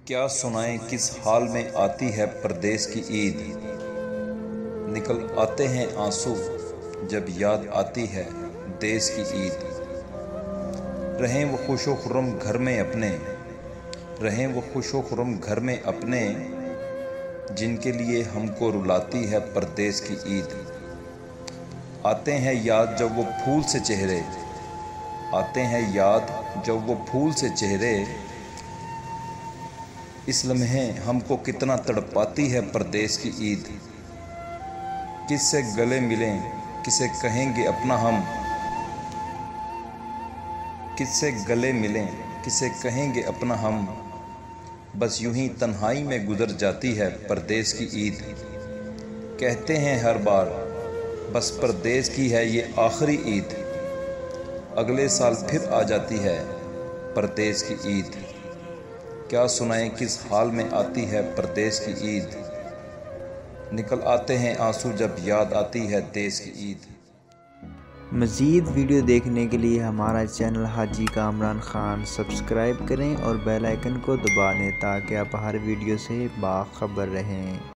क्या सुनाएं किस हाल में आती है परदेस की ईद। निकल आते हैं आंसू जब याद आती है देश की ईद। रहें वो खुशो खुर्रम घर में अपने, रहें वो खुशो खुर्रम घर में अपने, जिनके लिए हमको रुलाती है परदेस की ईद। आते हैं याद जब वो फूल से चेहरे, आते हैं याद जब वो फूल से चेहरे, इस लम्हे हमको कितना तड़पाती है परदेस की ईद। किससे गले मिलें किसे कहेंगे अपना हम, किससे गले मिलें किसे कहेंगे अपना हम, बस यूं ही तन्हाई में गुजर जाती है परदेस की ईद। कहते हैं हर बार बस परदेस की है ये आखिरी ईद, अगले साल फिर आ जाती है परदेस की ईद। क्या सुनाएं किस हाल में आती है परदेस की ईद। निकल आते हैं आंसू जब याद आती है देश की ईद। मज़ीद वीडियो देखने के लिए हमारा चैनल हाजी कामरान ख़ान सब्सक्राइब करें और बेल आइकन को दबा दें ताकि आप हर वीडियो से बाखबर रहें।